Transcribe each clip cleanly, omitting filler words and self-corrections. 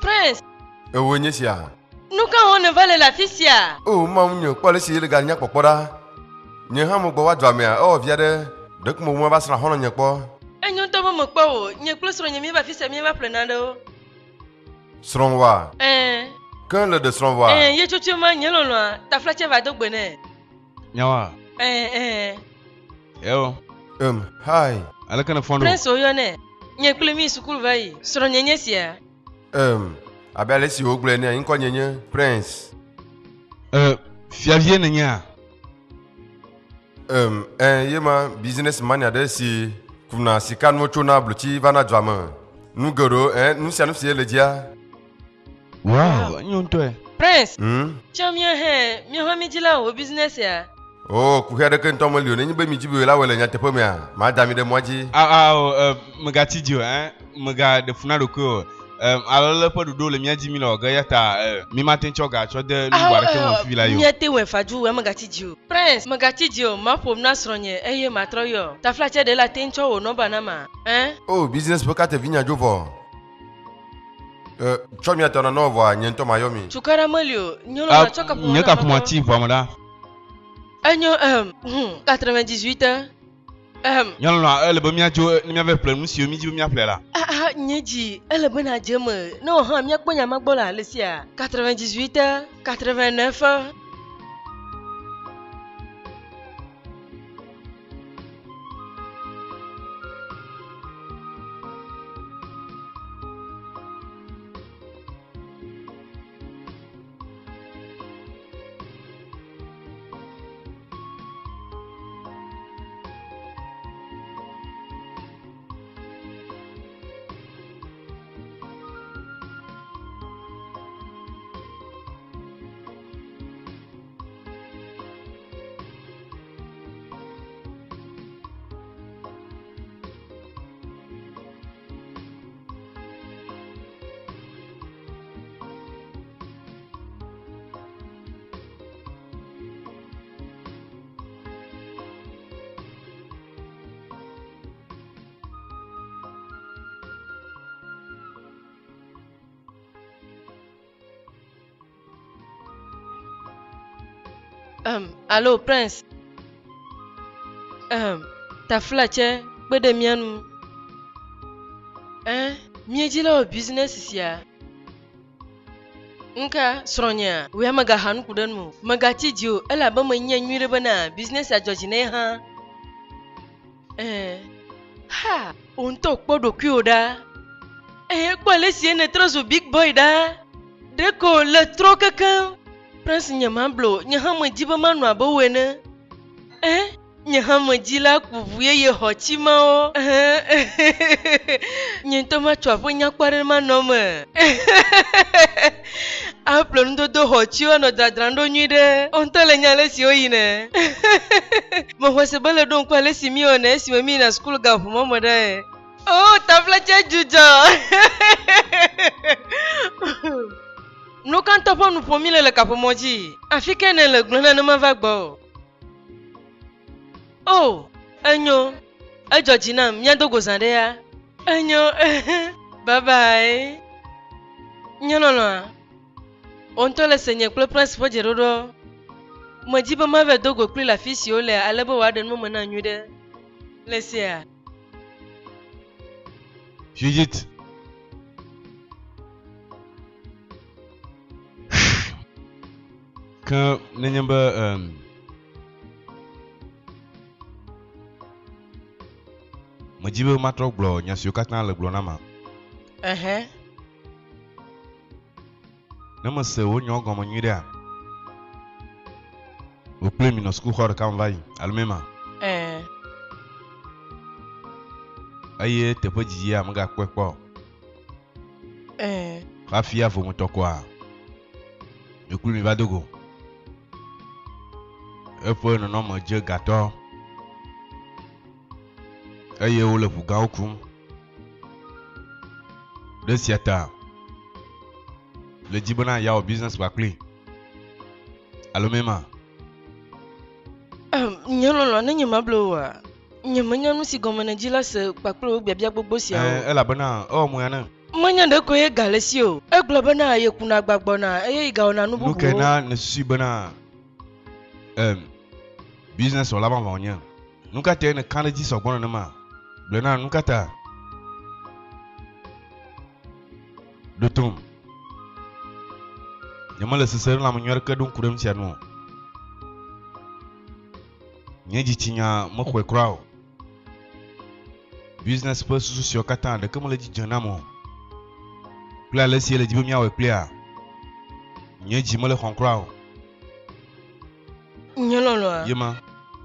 Prince. Ewo nye sia. Nous quand on ne va la fisia. Oh mam nyo kwa le si le ganya popora. Nye ha mo gbo wa dwa me a o via de dek mo mo ba sra hono nye po. Enyo to mo kpa o, nye plus ro nye mi ba fisia mi ba plenado. Sronwa. Quand le de sronwa. Ye chuchu ma nye lolo, ta flache va dogbe ne. Nyawa. Yo. Hi. Alaka na fondo. Prince oyo ne. Nye kule mi sukulu vai. Sro nye sia. Abele si ogle ne nko nyenye Prince. Fiavie nya. Yema businessman ya de si kuna sikan mo chona bluchi vana dwama. Nu goro nu sia nu sie le dia. Wow, nyonto Prince. Chamia he, mi ho mi jila o business ya. Oh, ku hede ke ntomo lio ne nyibe mi jibe la wele nya tepo me a. Ma dami de moji. Megati dio mega de funado ko. Alors pas dodo le mia 10 000 gayata mi matin choga cho de lu bare ke mo fi la yo. Miete we faju we magati dio. Prince, magati dio ma pom na sronye eye matroyo. Ta flache de la tencho o no banama. Oh, business pokate vinya jovo. Chomi atona novo nyento mayomi. Chukara malio, nyolo na choka pom. Nyaka pomati vamada. Agno 98 Nyolo na ele be mia jo ni mia ve plan monsieur mi ji mia ple la. Nyeji, ele bena jeme. No ha mia kponya magbola lesia. 98 89 Allô Prince. Ta flache bede mianu. Miejila o business sia. Nka sronya, we amaga hanu kudanmu. Magati dio, ela ba manya nwire bana business a George ne ha. Ha, onto kpodo kyoda. Kwa le sie ne trozo big boy da. Deko le tro kaka. Prince nyamamblo, nyahama jiba manu abowene. Nyahama jila kuvuye ye hochima o. Nyentoma chwapo nyakware manome. Aplon do hochiwa no dadrando nyide. Ontale nyale si oyine. Mohwese bele don kwa lesi mione si wemi na school ga fumomo da. Oh, taflache juja. No kan topo nu pomile le kapomoji. Afike ne le glona no ma va gbo. Oh, enyo. Georgina, mia do gozande ya. Enyo. Bye bye. Nyono. On te laisse nye kple prince fo jerodo. Moji ba ma ve dogo kple la fille si ole alebo wa de mo mena nyude. Lesia. Judith. Quand n'yamba Mojibe matro glo nyasio katna le glo nama. Nama se wo nyogo mo nyida. Wo play mi no school hor kan vai almema. Aye te pojiji ya mga kwekpo. Rafia vo motokwa. Ekulu mi badogo. Epo no mo je gato. Aye wo le buga okum. De siata. Le jibona ya o business bakli. Alomema. Nyololo na nyema blowa. Nyemanya no si gomana jila se baklo biabia gbogbo sia. Ela bana o mu yana. Manya de koye galesio. E globana ye kuna gbagbona. E ga ona nubu. Nous kena ne subena business wala ba wonya. Nous ka te ne kanji so gbona na ma. Blena nous ka ta. De tom. Nyama le sesere la munyor ka dun kurem tia no. Nyeji tinya mo kwe krao. Business pe susu sio kata de kemo le di jana mo. Pla le si le di bemia we pla. Nyeji mo le khon krao. Nyololo. Yema.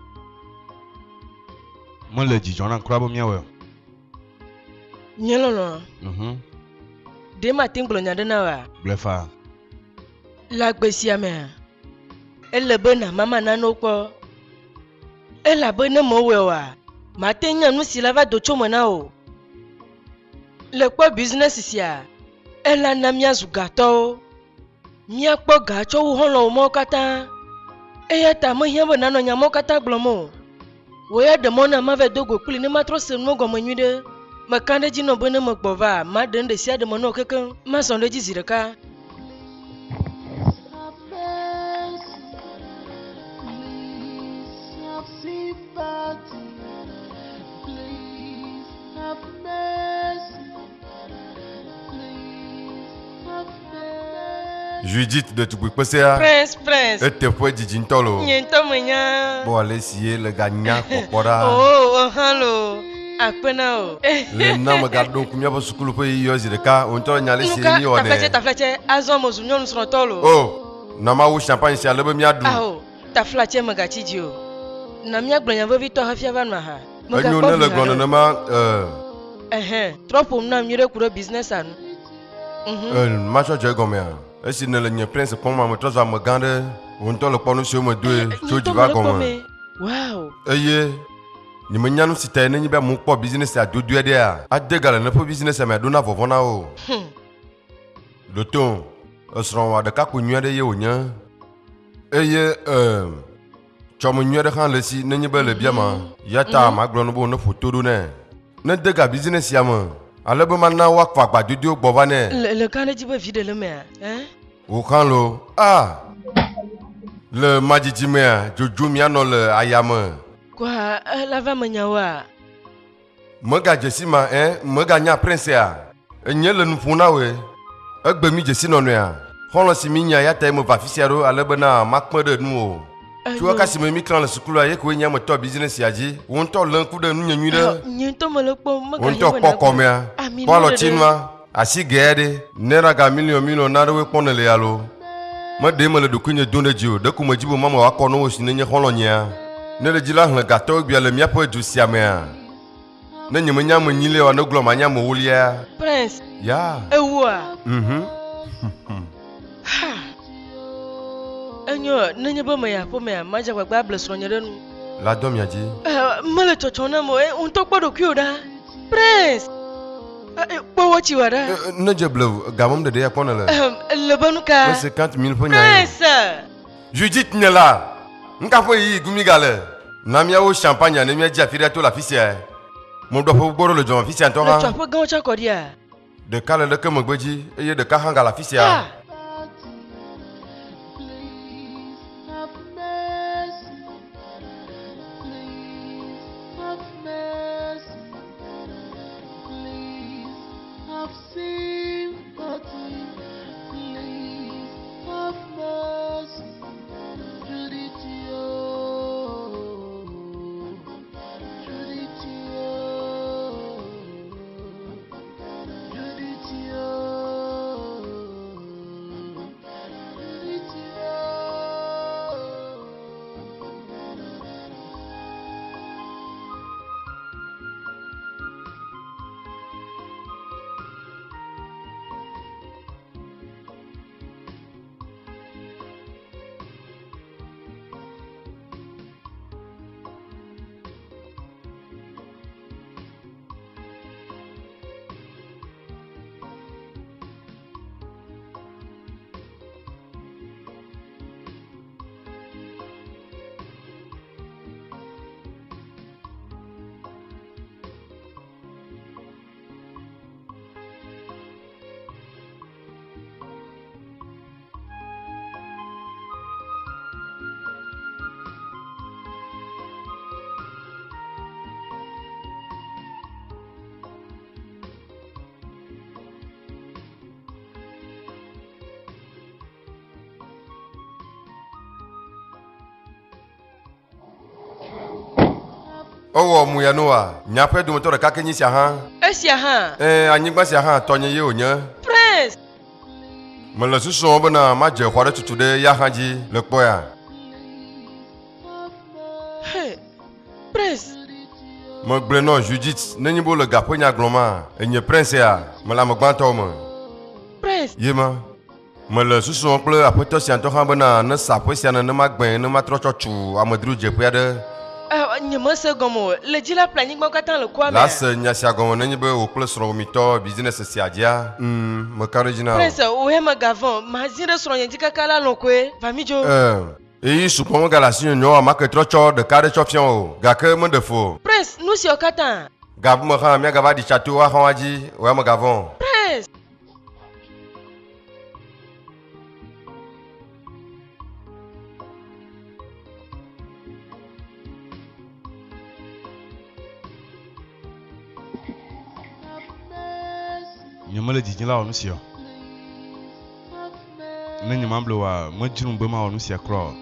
Mo le di jona krao bemia we. Nyololo. De matin glonya de na wa. Blefa. La gbesia me. Elle bena mama na no ko. Elle bena mo we wa. Matenya nu si lava do chomo na o. Le kwa business sia. Elle na mia zugato. Mia kpo gacho hu holo mo kata. Eya ta mo hian bona no nya mo kata glomo. Wo ya de mo na ma ve dogo kuli ni matro se no go mo nyude. Makande ji no bena mo gbova, ma de nde sia de mo no keken. Ma son de ji zireka. Judith de Tukwikpesea. Prince. Et te fue Jijintolo. Nyento menya. Bon, allez, si le gagnant, Kokora. Oh, hello. Apena o. Le nom regarde donc combien de sukulu pe yozi de ka. On te nyale si ni one. Ta fleche, azo mo zunyo nu srotolo. Oh, na ma wu champagne si alebe mi adu. Ah oh, ta fleche magachi o. Na mi agblanya vo Victor hafia va na ha. Enyo ne le gono na ma trop om na mire kuro business anu. ma cho je gomea. Esi ne le nye prince pon ma me trozo me gande. On te le ponu si o me doe. Cho ji va gomea. Wow. Eye. Ni me nyanu si ta ne nyi be mu kpo business a dodu e de a. Adegala ne po business me do na vovona o. Loton. Osron wa de ka ku nyu de ye onya. Eye chomo nyu de kan le si ne nyi be le bia ma. Ya ta ma glo no bo no photo do ne. Ne dega business ya ma. Ale be man na wa kwa gba dodu gbo va ne. Le kan ji be vide le me hein? O kan lo. Ah. Le majiji me a jojo mi ano le ayama. Kwa la va menyawa. Mega jesima mega nya prince a. Enye le nfuna we. Egbe mi jesi no no a. Holo si mi nya ya ta mo va fisiaro ale be na makpo de nu o. Tu vois kasi me mi kran le sukulu a ye ko nya mo to business ya ji. Won to lan ku de nu nya nyu de. Nyento mo le po mega. Won to poko me a. Polo chinwa. Asi gede. Nera ga million na de we pon le yalo. Ma de me le dokunye donde ji o. De ku mo jibo mama wa kono o si ne nye holo nya. Ne le dila hlen gato bia le mia po du siamea. Ne nyeme nya mo nyile wa no glo ma nya mo wulia. Prince. Ya. Ewa. Enyo, nenye ba me ya po me ma ja gbagba blesro nyere nu. La dom ya ji. Mele chochona mo un to kpodo kyo da. Prince. Po wachi wada. Ne je bleu gamom de ya pona le. Le banuka. 50,000 po nya. Prince. Judith nyela. Nka fo yi gumi gale. Na mia wo champagne ne mia ji afira to la fisia. Mo do fo gboro le jon fisia to ha. Le chapo gan cha kodia. De kale le ke mo gbeji eye de ka hanga la fisia. Owo muyanoa, nyape du moto ka kenyi sia ha. Esia ha. Anyigba sia ha tonye ye onye. Prince. Me le susu bena ma je khware tutude ya hanji le kpo ya. Hey. Prince. Me gble no Judith nenyi bo le gapo nya gloma, enye prince ya, me la me gbanto me. Prince. Yema. Me le susu kple apeto sia to ha bena ne sapo sia ne ma gben ne ma tro chochu amedru je pe ade. Nyama se gomo le dila planning mo katan le kwa me. La se nya sia gomo nenyi be o kple sro mi to business sia dia. Me ka original. Prince o he magavon, ma zire sro yen dika kala lonkwe, famijo. Et supposons que la signe non ma que trop de carré choption ga que me de faux. Prince, nous si okatan. Gab me ha mi gaba di château wa hawaji wa me gavon. Prince. Nyama le djin la onu sio. Ne nyama blo wa mo jirum be ma onu sia kro.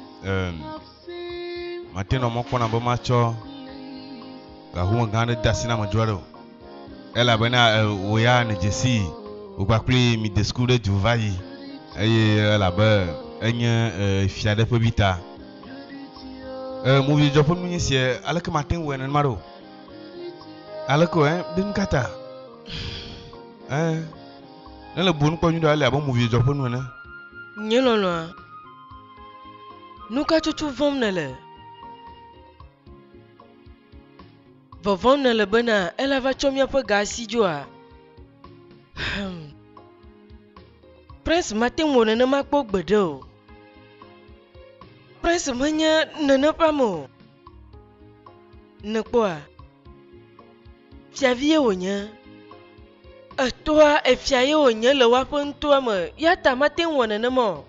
Mateno mo kona be ma cho. Ga huwa gande dasina ma jwaro. Ela bena oya ne jesi. O gba pli mi de school de Juvayi. Ela ba enye fiade pe bita. Mo vi jopo mu sie ala ke matin wena maro. Ala ko bin kata. Ne le bon ko nyu ala ba mo vi jopo nu na. Nyelolo. Nuka chuchu vom nele. Vovon nele bena ela va chomia pe gasi joa. Prince matin wona na makpo gbedo. Prince manya nana pamo. Nekpoa. Fiavie wonya. Toi e fiaye wonya le wapen toi me. Ya ta matin wona na mo.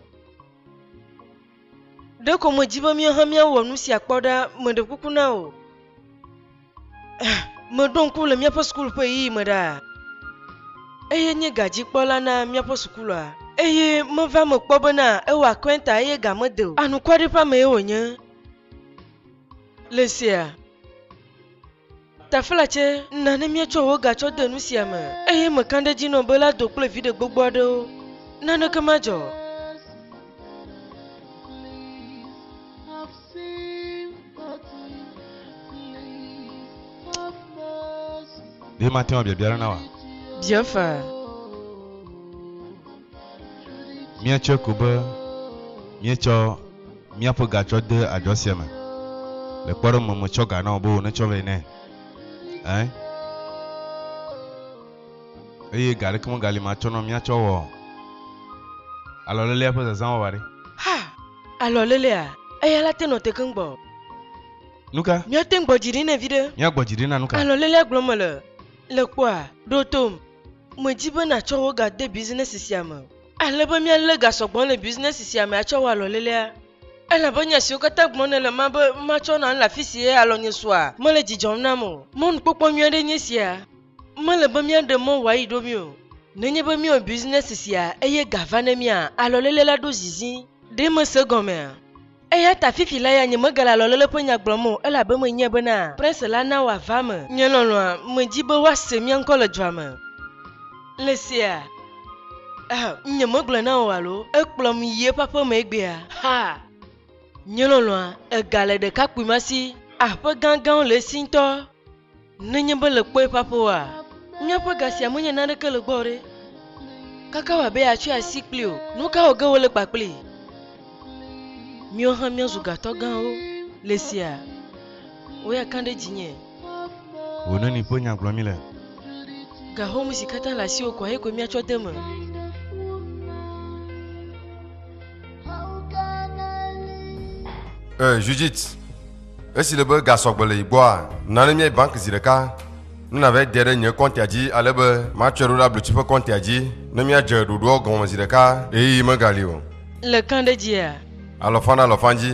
De ko mo jiba mi ha mi wonu si akpoda me de kukuna o. Me don ku le mi pa school pe yi me da. Eye nye gaji kpola na mi pa school a. Eye me va me kpo bena e wa kwenta eye ga me de. Anu kwade pa me wonya. Lesia. Ta flache na ne mi cho wo ga cho de nu sia me. Eye me kande ji no bela do kple vide gbogbo do. Na no ke majo. De matin o bia na wa. Bien fa. Mia cho kuba. Mia cho mia po ga cho de ajosia me. Le kwaro mo cho ga na obo ne cho ve ne. Gari kuma gali ma cho no mia cho wo. Alo lele apo za zan wari. Ha. Alo lele a. La te no te kangbo. Nuka. Mia te ngbo jiri na vide. Mia gbo jiri na nuka. Alo lele glomole. Le kwa, dotom. Mo jibe na cho wo ga de business siama. Aleba mi le ga sogbon le business siama a cho wa lo lele. Ela banya si o kata gbon le ma cho na la fisi e alo nyi soa. Mo le jijon na mo. Mo npopo mi ade nyi sia. Mo le ba mi ade mo wa ido mi o. Nenye ba mi o business sia eye gavana mi a alo lele la do zizi. De mo se gome. Eya ta fifi la ya nye magala lo lele po nya gblomo ela be mo nye bena. Prince la na wa vame. Nye lolo mo jibe wa se mi anko le dwame. Lesia. Nye moglo na wa lo. Ekplom ye papa me egbe a. Ha. Nye lolo e gale de kakpimasi. Ape gangan le sinto. Nenye be le kwe papa wa. Nye po gasia mo nye na de ke le gbore. Kaka wa be a chu asikli o. Nuka oge wo le pakpli. Mio ha mio zugato gan o. Lesia. Oya kande jinye. Wono ni po nya gblomi le. Ga ho musikata la si o kwa eko mi acho demo. Judith. Esi le be gasogbele igboa. Na ne mi bank zireka. Nous n'avons derrière un compte à dire, allez, ma chérie, la bleu, tu peux compter à dire, ne m'y a déjà du doigt, comme on dit, et il me galio. Le camp de dia. Alors, Fanji.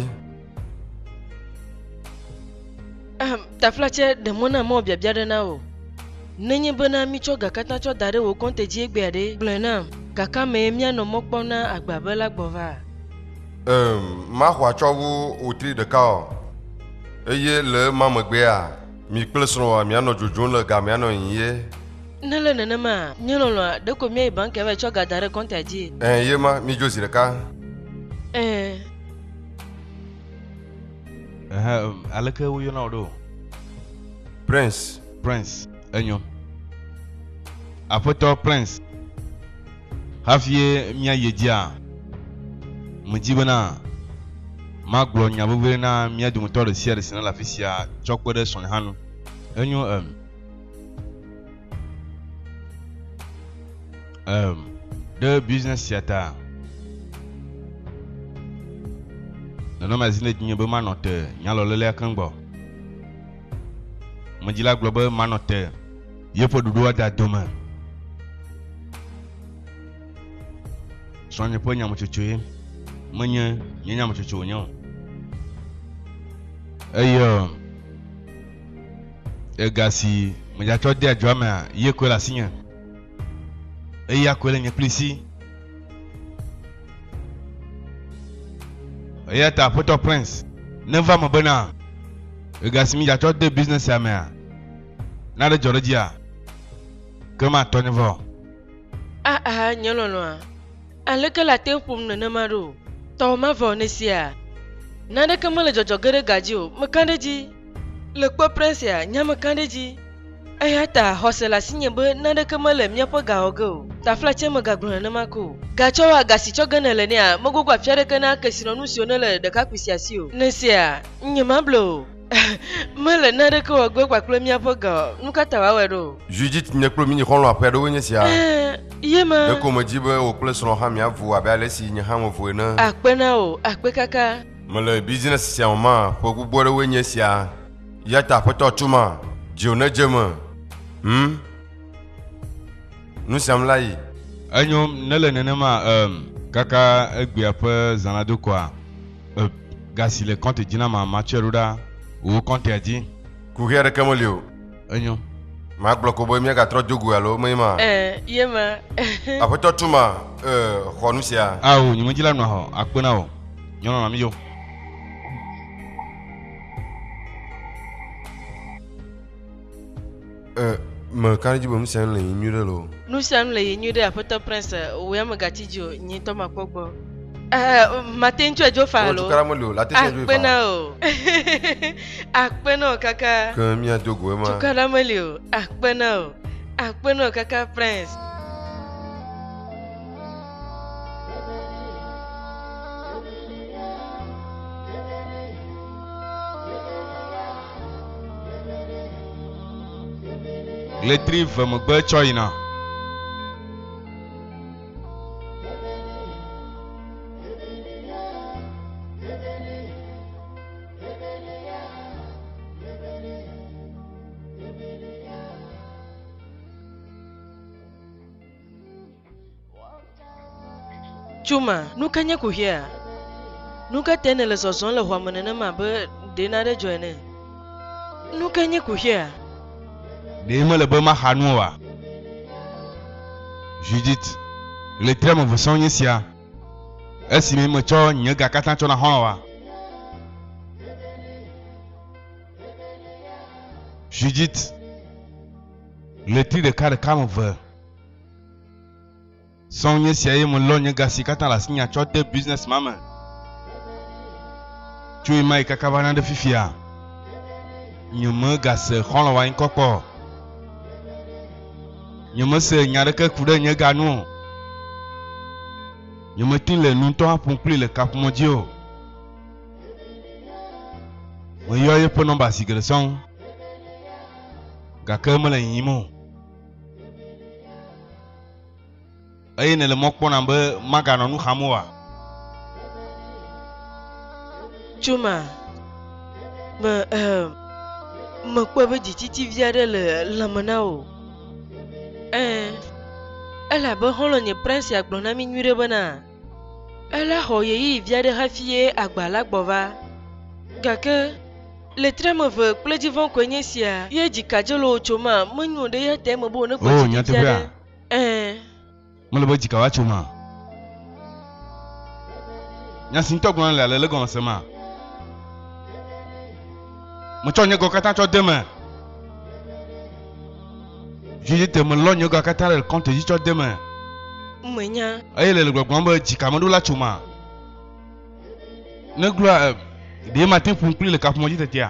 Ta flache de mon amour, bien de nao. Nenye bona mi cho gakata cho dare wo compte di egbede, blenam, kaka me mia no mokpona agbabela gbova. Ma hwa cho wo au tri de cao. Eye le ma me gbea. mi kple srɔ̃a mianɔ dzodzom le ga mianɔ yiyɛ. Ne le nenema, nyɔnɔlɔa ɖeko mia yi bank va tsɔ ga da ɖe kɔnta dzi. Ye ma mi dzo zi ɖeka. Aleke woyɔna wo ɖo? Prince. Prince, enyo. Aƒetɔ Prince. Hafi mia yi dzia. Medi bena magblɔ nya veve na mia dometɔ ɖe sia ɖe si ne le afi sia tsɔ kpe ɖe srɔ̃ hã nu. Enyo ɖe business sia ta. Nenema zi ne dzinye be manɔ te nyalɔlelea keŋ gbɔ. Medzila gblɔ be manɔ te yeƒe ɖoɖoa da dome. Srɔ̃nye ƒe nyametsotsoe menye nye nyametsotso wònye o. Eye ega si medzatsɔ de adzɔa mea ye koe le asinye. Eya koe le nye kpli si. Eya ta Aƒetɔ Prince neva me bena ega si mi dzatsɔ de business ya mea na ɖe dzɔ ɖe dzia ke matɔ ne vɔ. Nyɔnɔlɔa, aleke le ate ƒom nenema ɖo? Tɔwɔ ma vɔ ne sia. Naneke mele dzɔdzɔ ge ɖe gadzi o, meka ɖe dzi. Le kpɔ Prince ya, nya meka ɖe dzi. Eya ta xɔse le asinye be naneke mele míaƒe gawɔ ge o. Taflatse megagblɔ nenema ko. Gatsɔ wa gasi tsɔ ge ne le nea, megogo afia ɖeke na kesinɔnu siwo ne le ɖekakpui sia si o. Ne sia, nye ma ble o. Mele naneke wɔ gbe kpakple míaƒe gawɔ. Nu ka ta wawɔe ɖo? Judith nye kple mi nye xɔlɔ̃ aƒea ɖewoe nye sia. Ye ma. Eko medzi be wò kple srɔ̃ hã miavu abe ale si nye hã mevu ene. Akpe na o, akpe kaka. Mele business sia me ma, ƒe gbogbo aɖewoe nye sia. Ya ta Aƒetɔ tuma, dziwo ne dze me. Nu siam la yi. Enyo ne le nenema kaka egbea ƒe zãnado koa gasi le kɔnte dzi na ma tsɔe ɖo ɖa wo kɔntea dzi. Kuhia ɖeke meli o. Enyo. Magblɔ ko be miagatrɔ dogo alo me ma. Ye ma. Aƒetɔ tuma xɔ nu sia. Awo nyemedzila nua xɔ akpe na wo. Nyɔnɔ na mi yo. Me kan dzi be nu sia le yi nyui ɖe lo. Nu sia le yi nyui ɖe Aƒetɔ Prince wo ya me gatsi dzi o, nyi tɔ ma kpɔ gbɔ. Mate ŋutsu edzo fa lo. Tukara meli o, la te dzo fa. Akpe na o. Akpe na o kaka. Ke mia dogo e ma. Tukara meli o, akpe na o. Akpe na o kaka Prince. Letri ve megbe tsɔ yina. Tsuma, nu ka nye kuhia? Nu ka te ne le zɔzɔm le xɔa me nenema be ɖe na ɖe dzɔ ene? Nu ka nye kuhia? Ne mele be maxa nu oa. Judith, letri ame ve sɔ̃ nye sia. Esi mi metsɔ nye ga katã tsɔ na xɔlɔ̃ wa. Judith, letri ɖeka ɖeka me ve. Sɔ̃ nye sia ye melɔ nye ga si katã le asinya tsɔ de business ma me. Tso yi ma yi kaka va na ɖe fifia. Nye me gase xɔlɔ̃ wa ŋkɔ kpɔ. Nye me se nya ɖeke ku ɖe nye ga nu o. Nye me tin le nutɔ hã ƒom kpli le kaƒomɔ dzi o. Meyɔ yeƒe nɔmba si geɖe sɔŋ. Gake mele yiyim o. Eye ne le mɔ kpɔna be maganɔ nu xam oa. Tsuma, mekpɔ be dzitsitivi aɖe le lãme na o. Elabe xɔlɔ̃ nye Prince agblɔ na mi nyui ɖe bena ela xɔ yeyi vi aɖe hafi ye agba la gbɔ va. Gake letri ame ve kple dzivɔ koe nye sia. Ye dzikadze le wo tso ma menyo ɖe ya te me be wone kpɔ dzitivi aɖe. Mele be dzika wa tso ma. Nyasi ŋutɔ gblɔ le ale le gɔme se ma. Metsɔ nye gɔ katã tsɔ de me. Juge te me logno ga katale compte jicho demain. Mwenya. Aye le gbagba jikamodu la chuma. Ne gloire des matins pour conclure le cap moji tetia.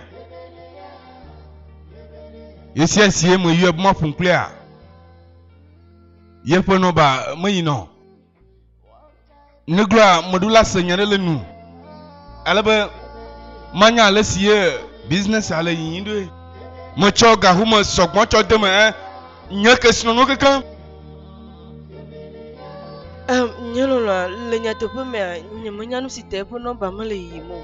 Yesi asiye mo yeb mo pour conclure. Yepo no ba mo yino. Ne gloire modula senyare le nu. Alaba manya le siye business ale yindwe. Mo choga humo sok mo cho demain. Nyaka sino kan. Nyalola le nyato pe me nyamanya no site po no ba male yimo.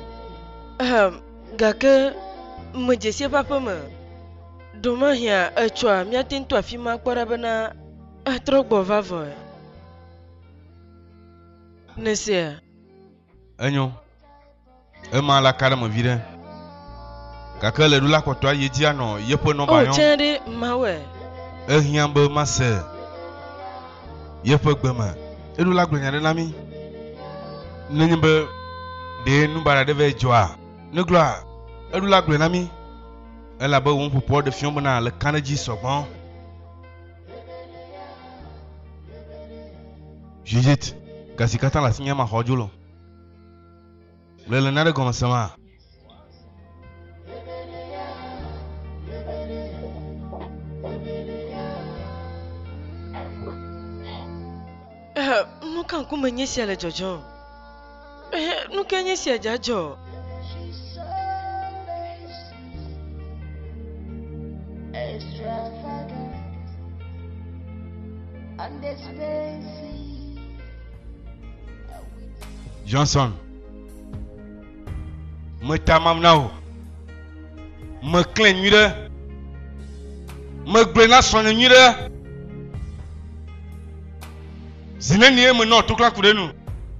Gake mo jesie papa me. Doma hia achwa mi atinto afima kwara bana atrogbo vavo. Nesia. Enyo. Ema la kara mo vire. Gake le dula ko to ayeji ano yepo no ba yon. Oh chende mawe. Ehiambe mase. Yepo gbema. Edu la glonya de lami. Nenyembe de nubara de vejoa. Ne gloire. Edu la glonya mi. Elle a besoin pour pouvoir de fion bana le Canadien souvent. Jujit. Kasi kata la sinya ma hojulo. Le nare comme ça. No kan kuma nyesi ala jojo. No kan nyesi ajajo. Johnson. Me tamam now. Me clean nude. Me glena son nude. Zineni me no tukla kudenu.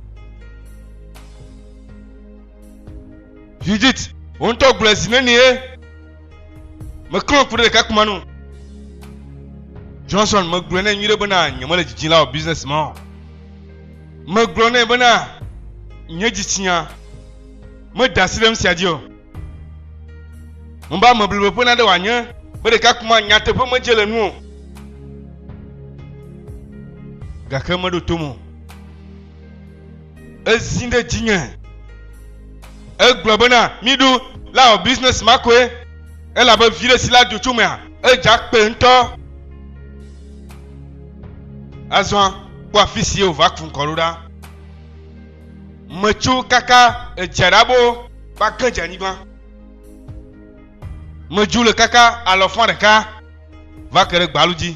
Judith, on to gle zineni me clean kude kakumanu. Johnson me glena nude bana nyamale jijila businessman. Me glena bana nyejitia. Me dasilem siadio. Mba me blebe pona de wanya, be de kakuma nyate pe me jele nu. Gake me do tomo. Ezinde jinye. E globena midu la business makwe. E la be vile sila do chumia. E jak pe nto. Azwan kwa fisi o vakun koluda. Mechu kaka jarabo ba ganja ni gba. Meju le kaka à l'enfant de ka va kere gbaluji.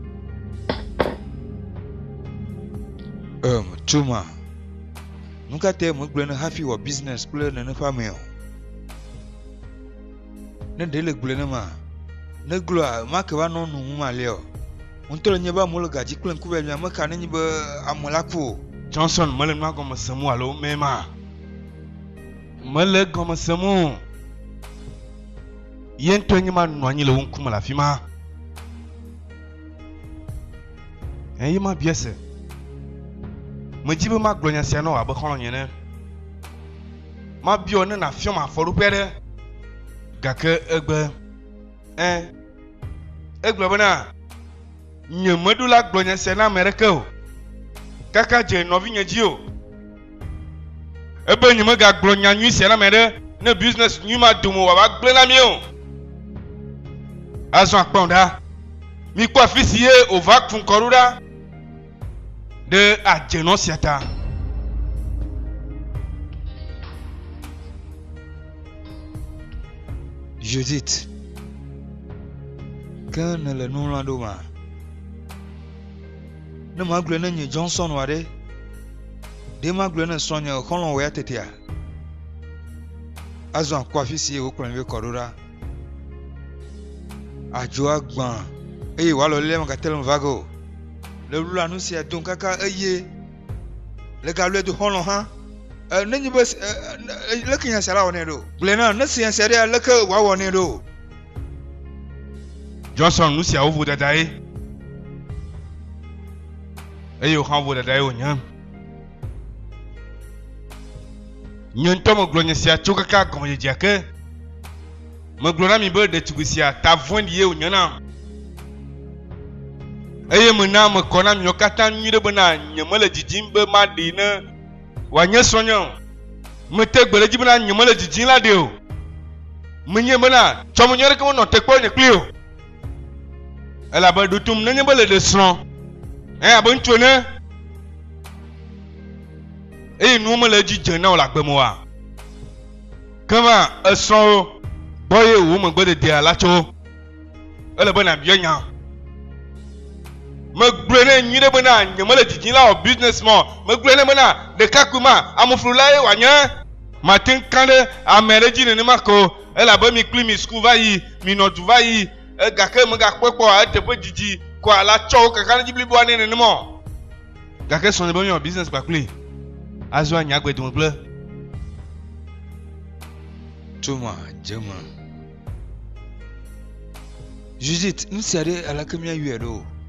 Chuma. Nunca te mo gble na happy wa business kule na family. Ne dele gble na ma. Ne glo ma ke wa no nu ma le o. Untolo nyeba mo le gaji kule nkube nya ma ka ne nyibe amolako. Johnson mele ma gomo semu alo mema. Mele gomo semu. Yento nyima nwanyi le wonkuma la fima. Yima biese. Mejibe ma glonya siano abe kono nyene. Ma bio ne na fioma foru pere. Gake egbe. Egbe bana. Nyemedu la glonya siana America. Kaka je novi nyejio. Ebe nyime ga glonya nyi siana mere ne business nyuma dumo wa gblena mi o. Azon akponda. Mi kwa fisiye o vak fun korura. De ajeno siata. Judith. Quand le nom la doma. Ne ma glena ni Johnson wade. De ma glena sonya kolon we atetia. Azon kwa fisiye o kwenwe korura. Ajo agban. Wa lo le ma tell vago. Le lula nous si donc kaka eye. Le galwe du holon ha. Nenyi bes le kinya sala onedo. Glena ne si ensere le ke wa onedo. Johnson nous si a ovu dadae. Eyo kan ovu dadae onya. Nyonto mo glonya si a chokaka komo je jake. Mo glona mi be de tugusia ta vondi ye onyana. eye mena me kona mi okata nyire bena nyemele jijim be ma di ne wa nye sonyo me te gbele jibena nyemele jijim la de o me nye bena chomo nyere ko no te ko nye klio ela ba dutum ne nye bele de sron abon tone nu me le jije na la gbe mo wa kama esron boye wo me gbe de ala cho ele bena bienya me gbene nyire bena nyemele jijin la o business mo me gbene bena de kakuma amufrula e wanya matin kande amereji ne mako ela ba mi clean mi school va yi mi no du va yi e gake me ga pepo a te pe jiji ko ala cho kakana jibli bo ane ne mo gake son be mi o business pa clean azo anya gbe dun ple Toma jema Judith nsiade ala kamia wiero